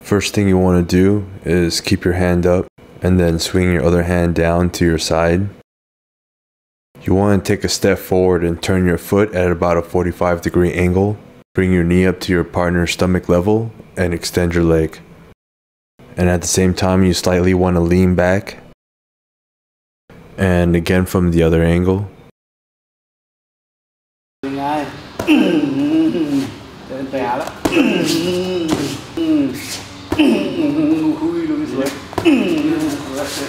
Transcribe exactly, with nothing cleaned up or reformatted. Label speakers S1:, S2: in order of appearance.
S1: First thing you want to do is keep your hand up and then swing your other hand down to your side. You want to take a step forward and turn your foot at about a forty-five degree angle. Bring your knee up to your partner's stomach level and extend your leg. And at the same time, you slightly want to lean back. And again from the other angle.